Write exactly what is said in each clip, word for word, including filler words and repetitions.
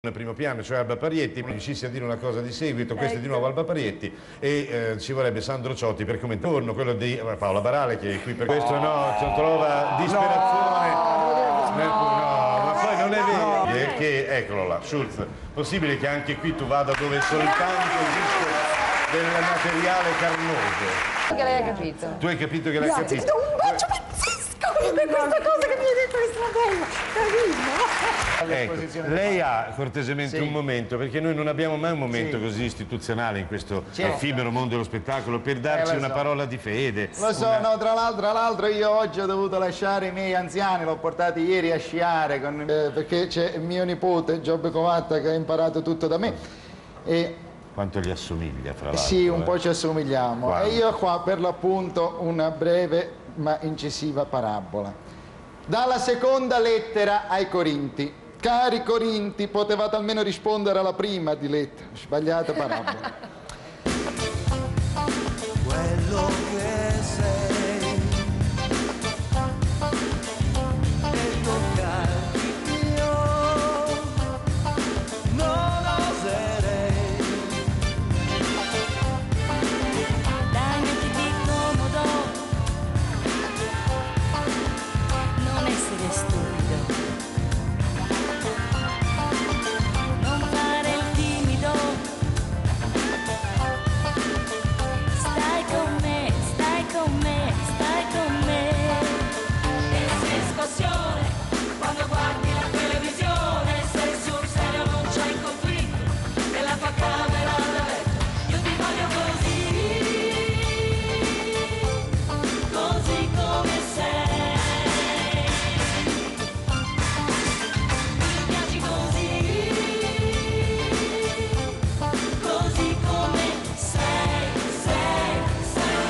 Nel primo piano, cioè Alba Parietti, mi riuscissi a dire una cosa di seguito, questo è di nuovo Alba Parietti e eh, ci vorrebbe Sandro Ciotti per commentare quello di eh, Paola Barale che è qui per questo no, ci trova disperazione, no, no, ma poi non è vero, perché eccolo là, Schulz, possibile che anche qui tu vada dove soltanto esiste del materiale carnoso. Che lei ha capito. Tu hai capito che l'hai capito? Ti do un bacio pazzesco per questa cosa che mi hai detto estraordinaria. Ecco, lei ha cortesemente Sì. un momento, perché noi non abbiamo mai un momento Sì. così istituzionale in questo Certo. effimero mondo dello spettacolo per darci Eh, lo una so. parola di fede. Lo so, una- no, tra l'altro, tra l'altro io oggi ho dovuto lasciare i miei anziani, l'ho portati ieri a sciare con- eh, perché c'è mio nipote Giobbe Covatta che ha imparato tutto da me e Quanto gli assomiglia, fra l'altro. sì, un eh. po' ci assomigliamo. Guarda. E io ho qua per l'appunto una breve ma incisiva parabola. Dalla seconda lettera ai Corinti. Cari Corinti, potevate almeno rispondere alla prima di lettera. Sbagliata parabola. Quello che sei e toccarti io non oserei. Dai, mettiti comodo, non essere stupido, non fare il timido, stai con me, stai con me, stai con me. E sei scossione quando guardi la televisione, sei sul serio, non c'è il conflitto nella tua camera da letto. Io ti voglio così, così come sei. Mi piaci così, così come sei, sei, sei.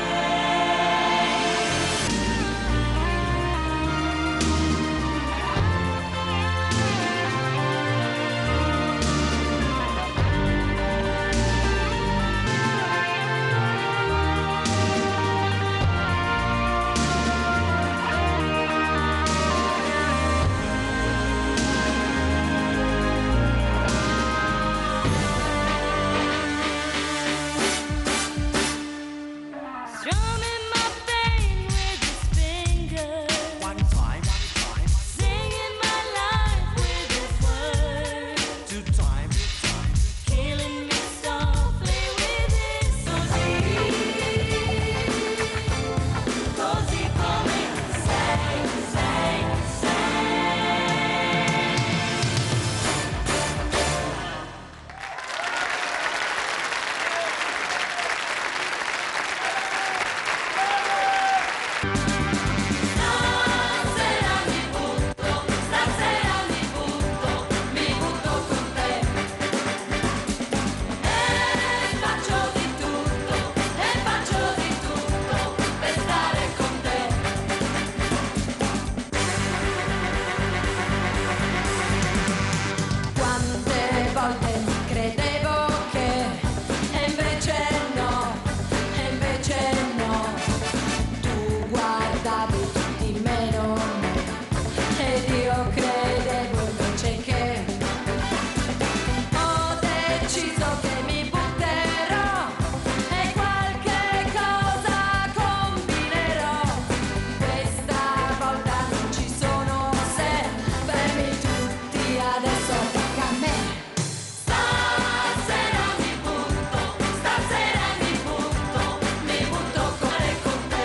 Strumming my pain with his fingers, One time, one time, singing my life with his words, two time, time. killing me softly with his così, così come sei, sei, sei. Stasera mi butto, stasera mi butto, mi butto con te. E faccio di tutto, e faccio di tutto per stare con te. Quante volte credevo che, e invece no, e invece no. Tu guardavi tutti meno me ed io credevo invece che ho deciso che mi butterò e qualche cosa combinerò. Questa volta non ci sono se, fermi tutti, adesso tocca a me. Stasera mi butto, stasera mi butto, mi butto con te.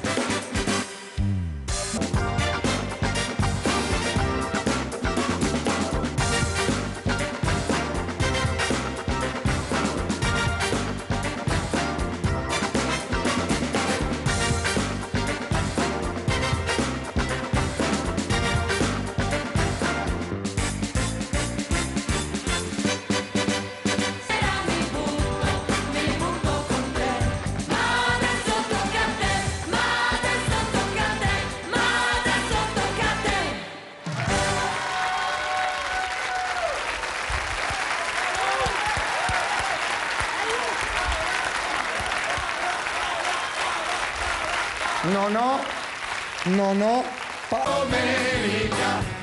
Stasera mi butto, mi butto con te. Ma adesso tocca a te, ma adesso tocca a te, ma adesso tocca a te. Non ho, non ho pa- Domenica